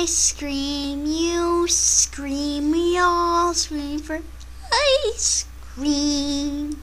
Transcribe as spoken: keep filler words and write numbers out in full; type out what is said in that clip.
scream, you scream, we all scream for ice cream.